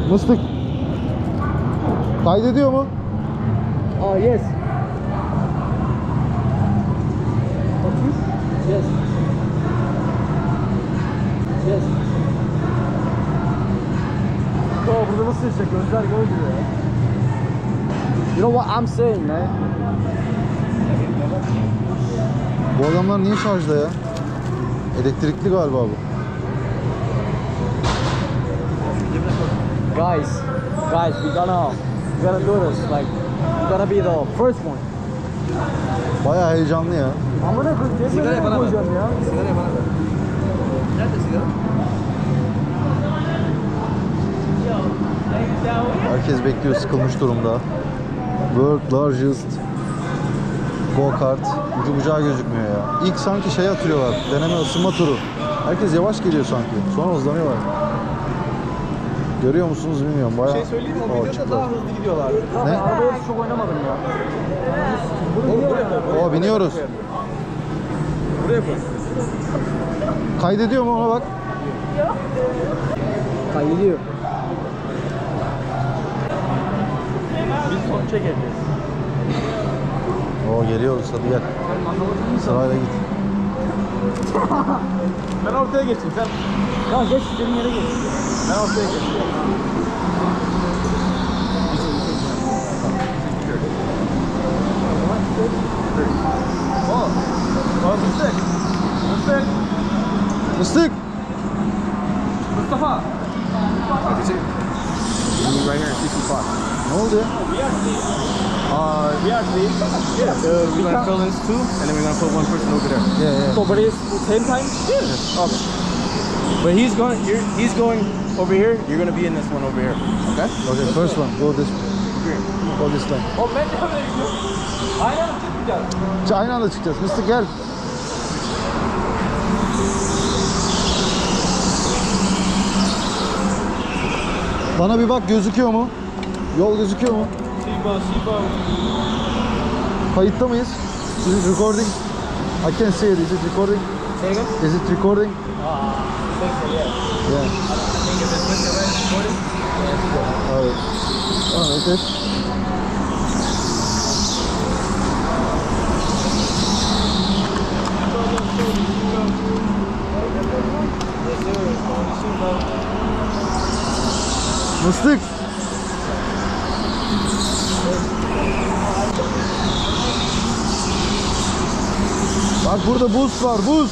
Mıstık. Kaydediyor mu? Oh yes. Yes. Yes. Bro, burada nasıl yaşayacak? Gözler göl gibi ya. You know what I'm saying, man? Bu adamlar niye şarjda ya? Elektrikli galiba bu. Guys, we gonna do this. Like, we gotta be the first one. Bayağı heyecanlı ya. Ama ne Sigarayı bana ver. ya? Sigarayı bana ver. Nerede sigara? Herkes bekliyor, sıkılmış durumda. World largest go-kart. Ucu bucağı gözükmüyor ya. İlk sanki şey atıyorlar. Deneme ısınma turu. Herkes yavaş geliyor sanki. Sonra hızlanıyorlar. Görüyor musunuz bilmiyorum. Bayağı... Bir şey söyleyeyim mi? O videoda daha hızlı gidiyorlar. Ne? Arabaya çok oynamadım ya. Oo, biniyoruz. Buraya koy. Kaydediyor mu ona bak. Kaydediyor. Biz son çekeceğiz. Oo, geliyoruz, hadi gel. Sırayla git. Ben ortaya geçeyim sen. Ya geç, senin yere geç. Ben ortaya geçeyim. Mıstık. Mıstık. Mıstık. Mustafa. Right here, 65. Ne oldu ya? We actually, we're gonna fill this two, and then we're gonna put one person over there. Yeah. So, but it's same time? Yeah. Okay. But he's going over here. You're gonna be in this one over here. Okay. Okay, first one. Go this way. Here. Go this way. O ben de öyle gidiyorum. Aynen çıkmayacağız. Aynı anda çıkacağız. Mıstık gel. Bana bir bak, gözüküyor mu? Yol gözüküyor mu? Sibo. Kayıtta mıyız? Is it recording? I can see it. Is it recording? Say again? Is it recording? Thanks, yeah. Yeah. I think if it's with the right recording. Evet. Evet. Mıstık. Bak burada buz var, buz.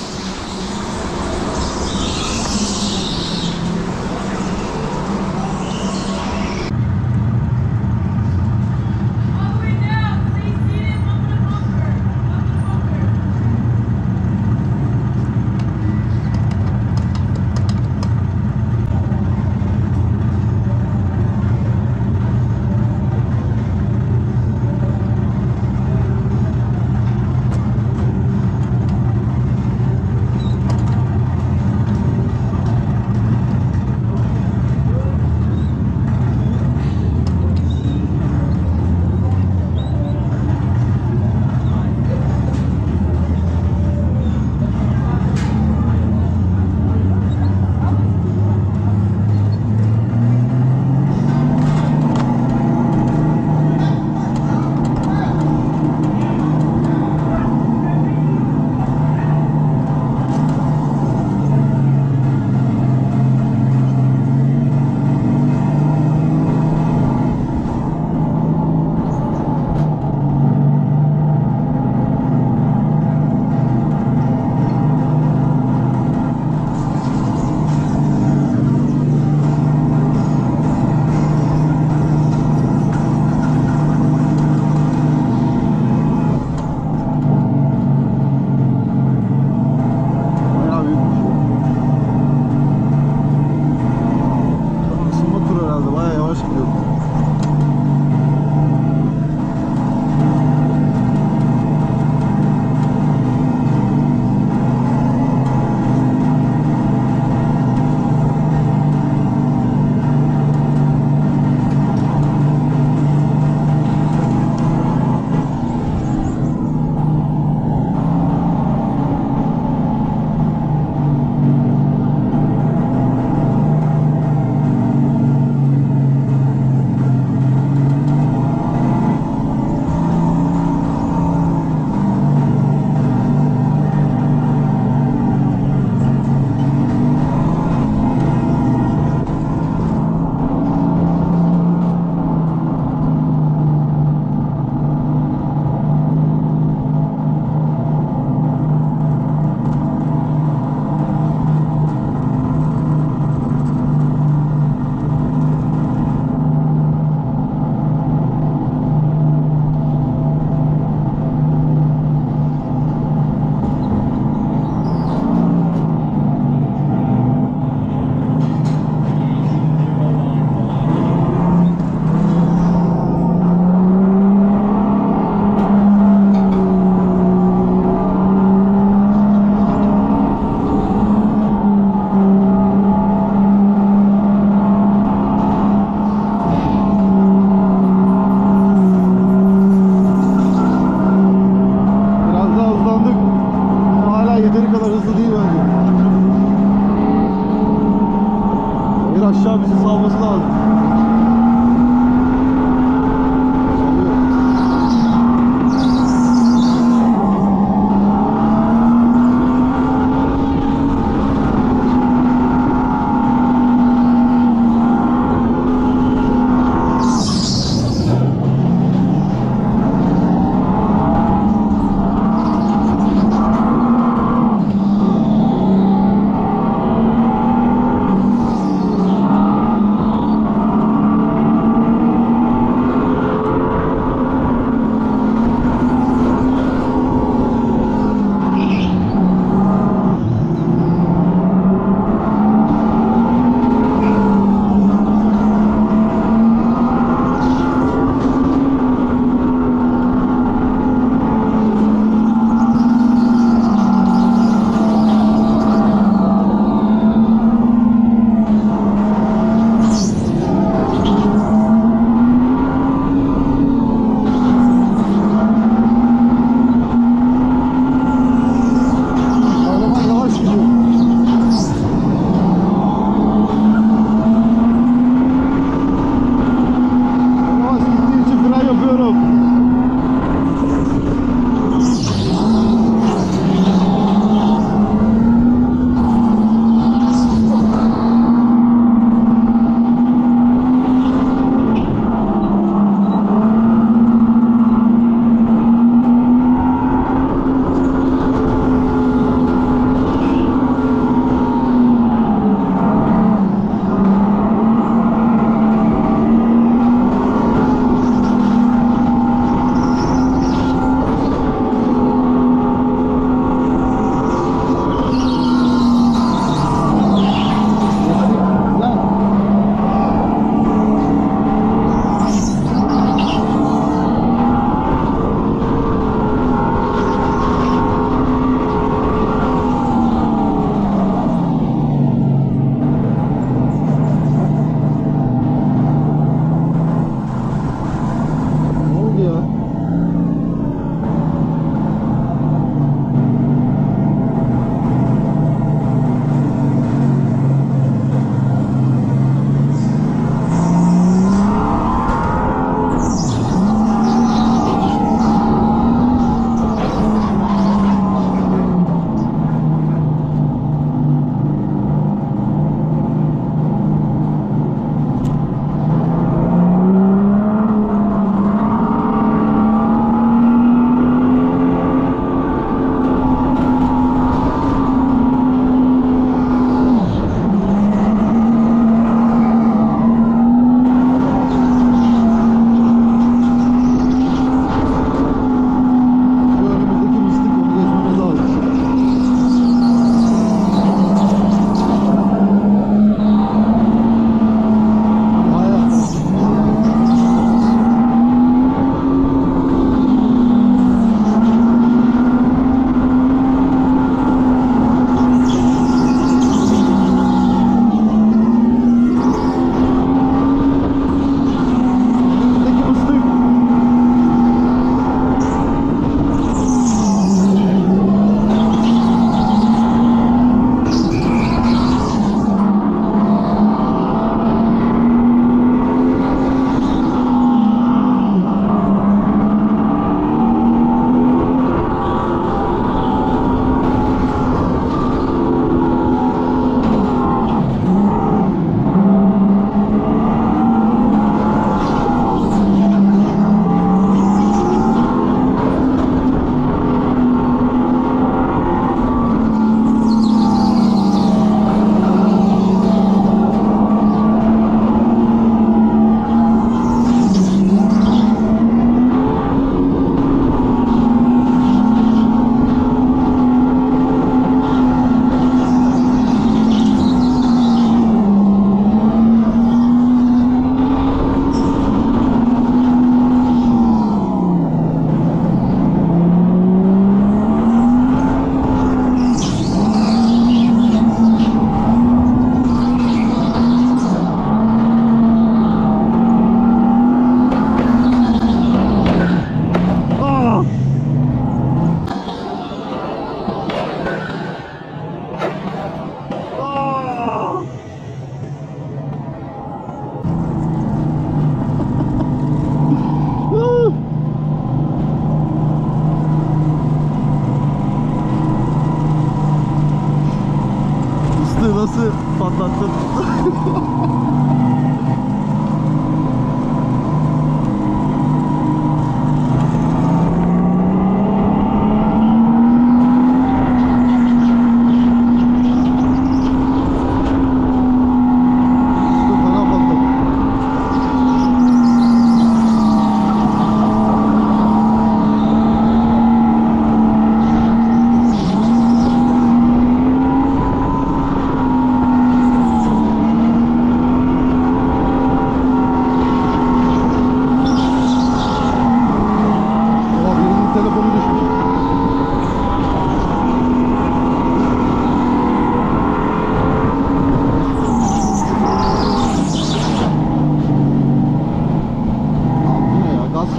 aşağı bizi salması lazım.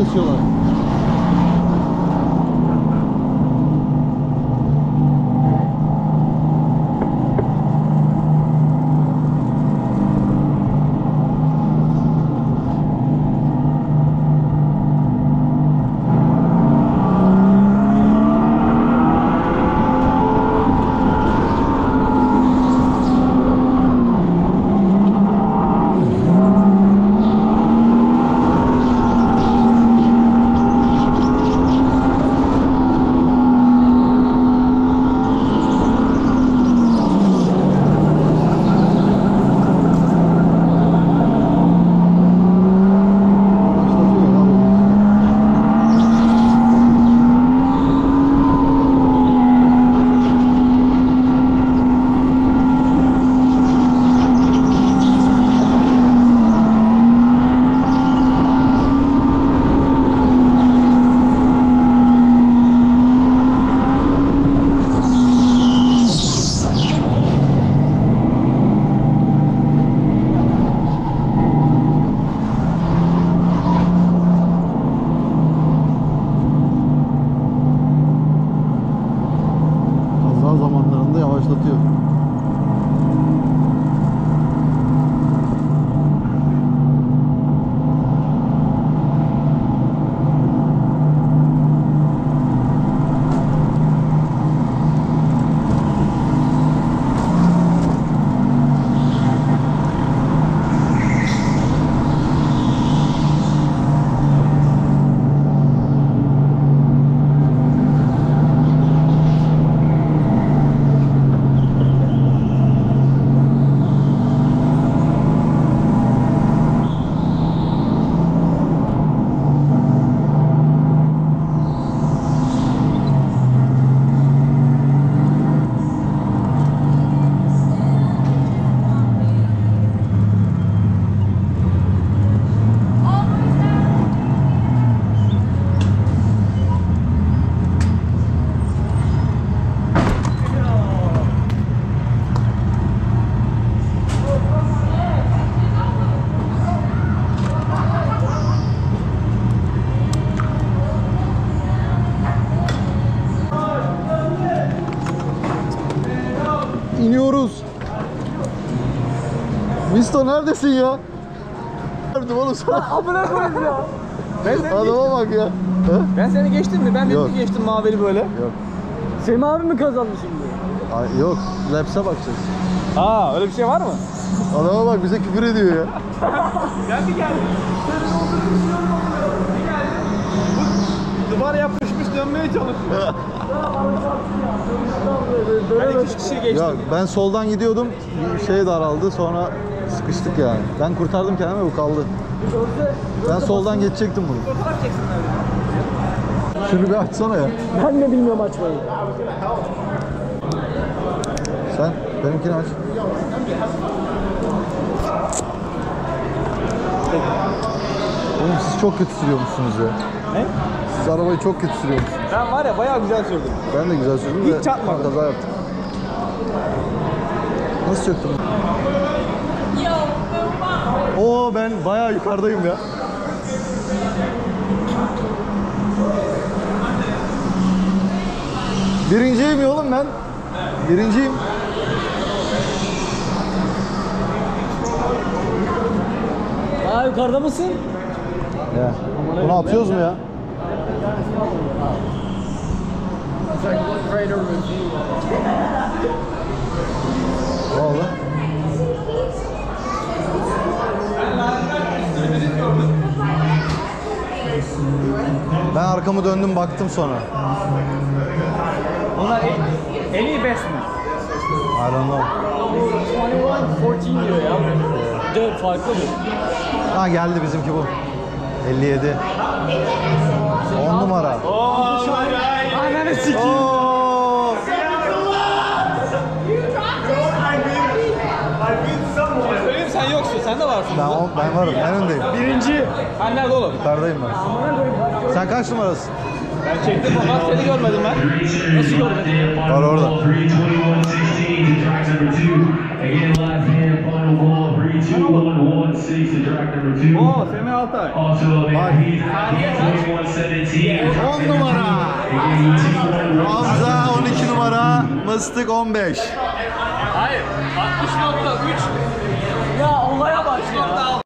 kesiyorlar. Zamanlarında yavaşlatıyor. İniyoruz. Misto neredesin ya? Nerede oğlum sen? Amına koyayım ya. Adama bak ya. Ha? Ben seni geçtim mi? Ben Yok. de geçtim mavili böyle. Yok. Semih abi mi kazandı şimdi? Ay, yok. Laps'e bakacağız. Aa öyle bir şey var mı? Adama bak bize küfür ediyor ya. Ben bir geldim. Bir geldim. Bu duvar yapışmış dönmeye çalışıyor. Ben 2 kişi geçtim. Ya ben soldan gidiyordum. Bir şey daraldı. Sonra sıkıştık yani. Ben kurtardım kendimi, bu kaldı. Ben soldan geçecektim bunu. Fotoğraf çeksinler. Şunu bir açsana ya. Ben de bilmiyorum açmayı. Sen benimkini aç. Oğlum siz çok kötü sürüyormuşsunuz ya. Ne? Siz arabayı çok kötü sürüyormuşsunuz. Ben var ya bayağı güzel sürdüm. Ben de güzel sürdüm Hiç de çarpmadım. kaza yaptım. Nasıl çöktüm? Oo, ben bayağı yukarıdayım ya. Birinciyim ya oğlum ben. Birinciyim. Aa yukarıda mısın? Ya. Bunu atıyoruz mu ya? Ne oldu? Ben arkamı döndüm, baktım sonra. Onlar en iyi best mi? I don't know. 21, 14 diyor ya. De farklı bu. Ha, geldi bizimki bu. 57. 10 numara. Ananı sikeyim. Oo! Söyleyeyim sen yoksun. Sen de varsın. Ben varım. En öndeyim. Birinci. Ben nerede oğlum? Yukarıdayım ben. Sen kaç numarasın? Ben çektim ama seni görmedim ben. Nasıl görmedin? Var orada. Oo, Semih Altay. 10 numara. Hamza 12 numara, Mıstık 15. Hayır, 60.3. Ya olaya bak ya.